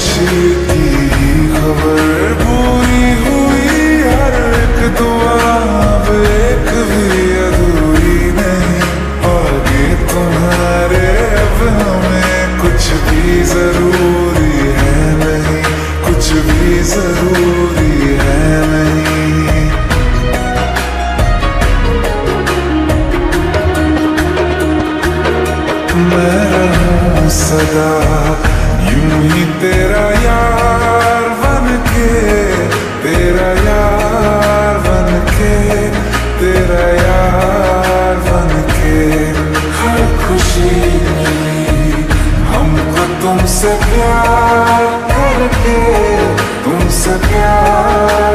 खुशी की खबर पूरी हुई, हर एक दुआ अब एक भी अधूरी नहीं। आगे तुम्हारे अब हमें कुछ भी जरूरी है नहीं, कुछ भी जरूरी है नहीं। मैं रहूं सदा यूं ही तेरा यार बन के, तेरा यार बन के, तेरा यार बन के। हर खुशी मिली हमको तुमसे प्यार करके, तुमसे प्यार